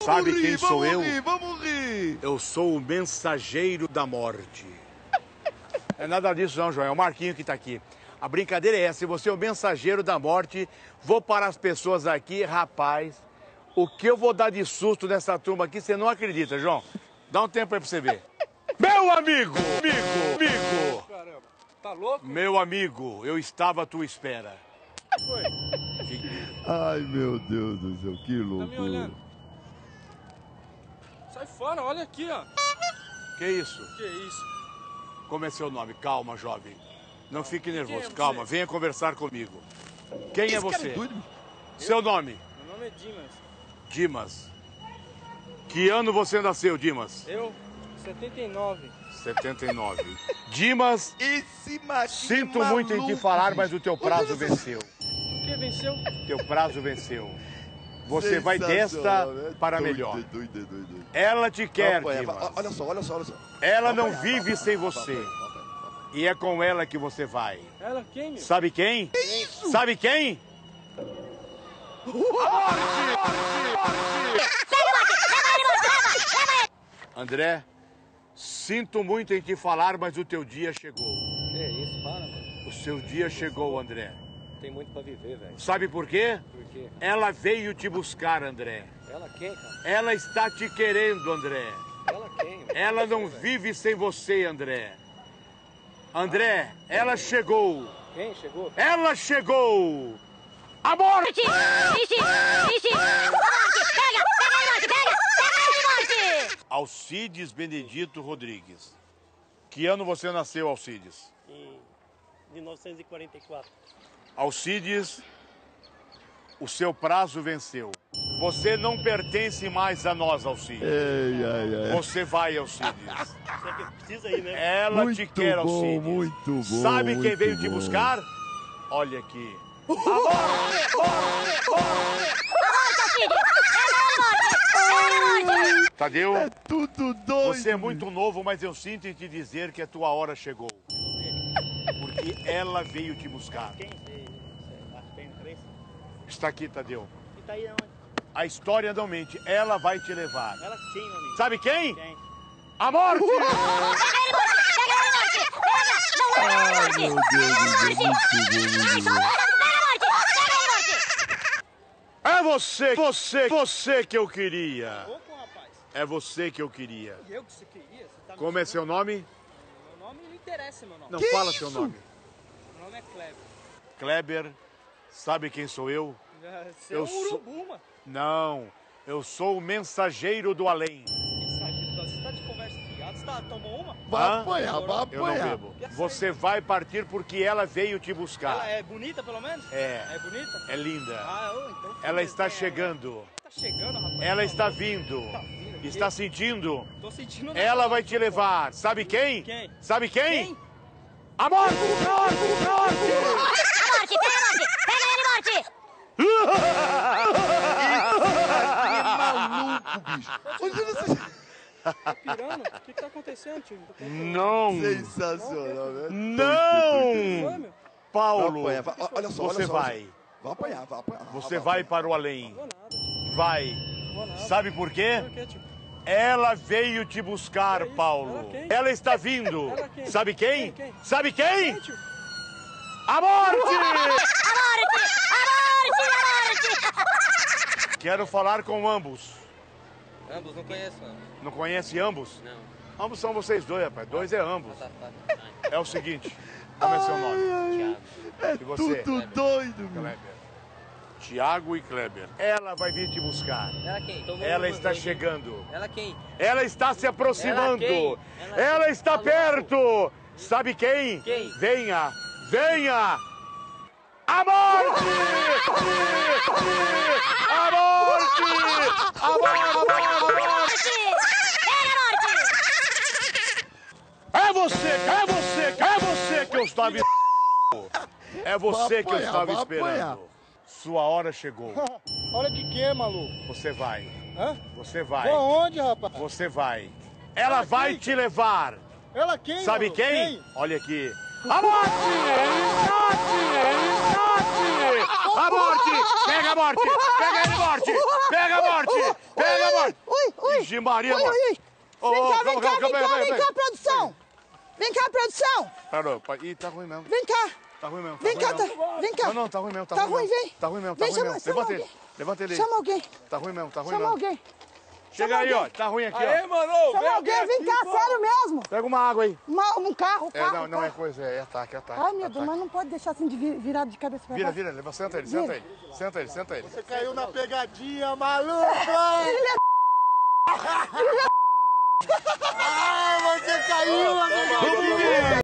Sabe quem sou eu? Vamos rir! Eu sou o mensageiro da morte. É nada disso não, João. É o Marquinho que tá aqui. A brincadeira é essa. Se você é o mensageiro da morte, vou para as pessoas aqui, rapaz. O que eu vou dar de susto nessa turma aqui, você não acredita, João. Dá um tempo aí pra você ver. Meu amigo! Caramba, tá louco? Meu amigo, eu estava à tua espera. Foi? Ai, meu Deus do céu, que Tá me loucura. olhando? Sai fora, olha aqui, ó. Que isso? Que isso? Como é seu nome? Calma, jovem. Não fique nervoso. você? Calma, venha conversar comigo. Quem é Esse cara você? é doido. Seu nome? Meu nome é Dimas. Dimas. Que ano você nasceu, Dimas? Eu, 79. 79. Dimas, Esse Marquinhos sinto muito em te falar, mas o teu prazo venceu. O que venceu? Teu prazo venceu. Você vai desta para melhor. Doido. Ela te quer, Rapaz, Dimas. olha só. Ela não Rapaz, vive sem você. E é com ela que você vai. Ela quem, meu? Sabe quem? isso? Sabe quem? André, sinto muito em te falar, mas o teu dia chegou. Que isso, para, mano. O seu dia chegou, André. Tem muito pra viver, velho. Sabe por quê? Por quê? Ela veio te buscar, André. Ela quem, cara? Ela está te querendo, André. Ela quem? Velho? Ela não vive sem você, André. André, ela chegou. Quem chegou? Ela chegou. A morte! Alcides Benedito Rodrigues. Que ano você nasceu, Alcides? Em 1944. Alcides, o seu prazo venceu. Você não pertence mais a nós, Alcides. Ai. Você vai, Alcides. Só que precisa ir, né? Ela Muito te quer, bom, Alcides. muito bom, Sabe quem muito veio te bom. buscar? Olha aqui. Tadeu, É tudo doido. você é muito novo, mas eu sinto em te dizer que a tua hora chegou. Porque ela veio te buscar. Quem? Acho que tem três. Está aqui, Tadeu. E tá aí, não, hein? A história não mente, ela vai te levar. Ela quem, meu amigo? Sabe quem? Quem? A morte! Ai, meu Deus do céu, muito bom. É você que eu queria. Louco, rapaz. É você que eu queria. E eu que você queria? Você tá me Como é chamando? seu nome? Meu nome não interessa, meu nome. Não Que fala isso? seu nome. Meu nome é Kleber. Kleber, sabe quem sou eu? Você Eu é um sou- urubu, mano. Não, eu sou o mensageiro do além. Você tá de conversa fiada? Você tomou uma? Vai Hã? apanhar, vai Eu não apanhar. bebo. Você vai partir porque ela veio te buscar. Ela é bonita, pelo menos? É. É bonita? É linda. Ah, então... Ela está quem é chegando. Tá chegando, rapaz. Ela Tá está louco. vindo. Tá vindo aqui. Está sentindo? Tô sentindo... Ela vai te levar. Sabe quem? Quem? Sabe quem? Quem? A morte! Que maluco, bicho. Tá pirando? O que tá acontecendo, tio? Não! Sensacional, velho. Não! Foi, meu? Paulo, Vai apanhar, olha só, você olha só. vai. Vai apanhar. Você vai para o além. Não vou nada, tio. Vai. Não vou nada. Sabe por quê? Por quê, tio? Ela veio te buscar, É isso? Paulo. Ela quem? Ela está vindo. Ela quem? Sabe quem? Quem? Sabe quem? Quem, tio? A morte! Quero falar com ambos. Ambos, não conheço, mano. Não conhece ambos? Não. Ambos são vocês dois, rapaz. Dois é ambos. Tá. É o seguinte, como é seu nome? Thiago. É E você? tudo doido, bicho. Kleber. Tiago e Kleber. Ela vai vir te buscar. Ela quem? Todo mundo Ela está vem. chegando. Ela quem? Ela está se aproximando. Ela quem? Ela está Alô? perto. Sabe quem? Quem? Venha. Venha. A morte! A morte! A morte! É você que eu estava esperando. É você que eu estava Vai apanhar. esperando. Sua hora chegou. Hora de quê, maluco? Você vai. Hã? Você vai. Vou aonde, rapaz? Você vai. Ela vai quem? te levar. Ela quem, Sabe maluco? quem? Olha aqui. A morte! A morte! Pega a morte! Pega ele, morte! Pega a morte! Pega a morte! Ixi, Maria, morte! Vem cá, produção! Vem cá, produção! Parou. Ih, tá ruim mesmo. Vem cá! Tá ruim mesmo. Vem cá, vem cá! Não, tá ruim mesmo. Tá ruim, vem! Tá ruim mesmo, Vem, chama Levanta ele. Chama alguém! Tá ruim mesmo, Chama alguém! Chega aí, ó. Tá ruim aqui, ó. mano! Chama alguém, vem cá, sério mesmo! Pega uma água aí. Um carro, Não é coisa, é ataque. Ai, meu Deus, mas não pode deixar assim de virado de cabeça pra baixo. Vira, senta ele. Você caiu na pegadinha, maluco! Ah, você caiu, amigo!